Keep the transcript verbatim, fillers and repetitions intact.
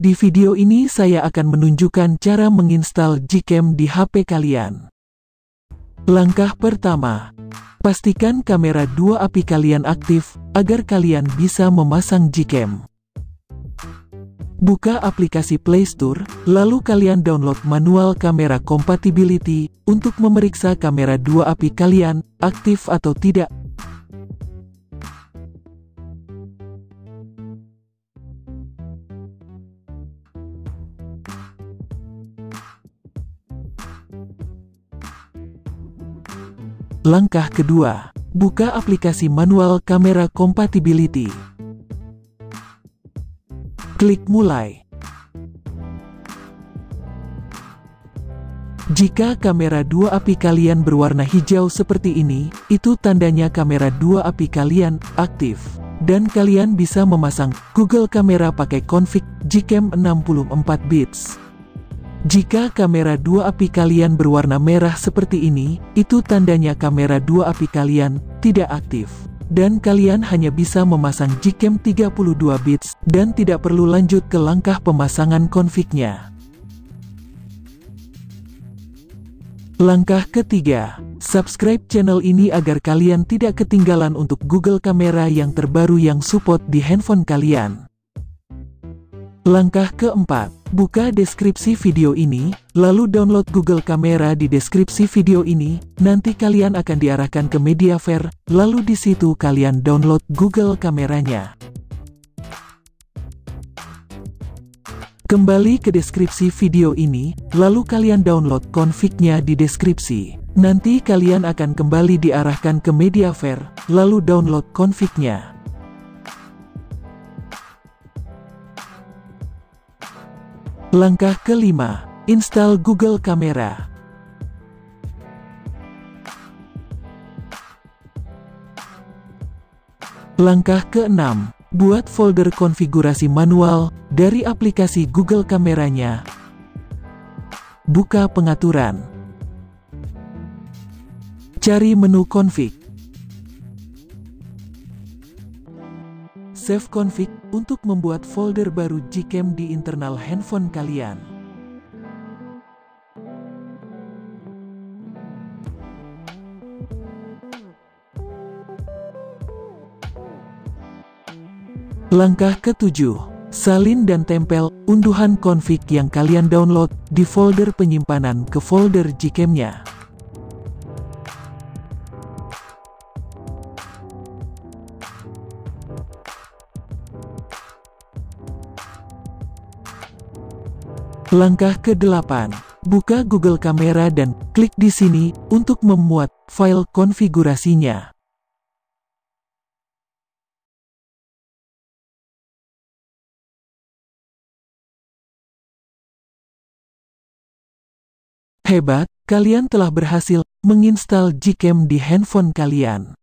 Di video ini saya akan menunjukkan cara menginstal Gcam di H P kalian. Langkah pertama, pastikan kamera dua api kalian aktif, agar kalian bisa memasang Gcam. Buka aplikasi Play Store, lalu kalian download manual kamera compatibility, untuk memeriksa kamera dua api kalian, aktif atau tidak. Langkah kedua, buka aplikasi manual kamera compatibility. Klik mulai. Jika kamera dua api kalian berwarna hijau seperti ini, itu tandanya kamera dua api kalian aktif. Dan kalian bisa memasang Google Kamera pakai config Gcam enam puluh empat bits. Jika kamera dua api kalian berwarna merah seperti ini, itu tandanya kamera dua api kalian tidak aktif. Dan kalian hanya bisa memasang Gcam tiga puluh dua bits, dan tidak perlu lanjut ke langkah pemasangan config-nya. Langkah ketiga, subscribe channel ini agar kalian tidak ketinggalan untuk Google Kamera yang terbaru yang support di handphone kalian. Langkah keempat, buka deskripsi video ini, lalu download Google Kamera di deskripsi video ini, nanti kalian akan diarahkan ke Mediafire, lalu di situ kalian download Google Kameranya. Kembali ke deskripsi video ini, lalu kalian download config-nya di deskripsi. Nanti kalian akan kembali diarahkan ke Mediafire, lalu download config-nya. Langkah kelima, install Google Kamera. Langkah keenam, buat folder konfigurasi manual dari aplikasi Google Kameranya. Buka pengaturan. Cari menu config. Save config untuk membuat folder baru Gcam di internal handphone kalian. Langkah ketujuh, salin dan tempel unduhan config yang kalian download di folder penyimpanan ke folder Gcam-nya. Langkah kedelapan, buka Google Kamera dan klik di sini untuk memuat file konfigurasinya. Hebat, kalian telah berhasil menginstal Gcam di handphone kalian.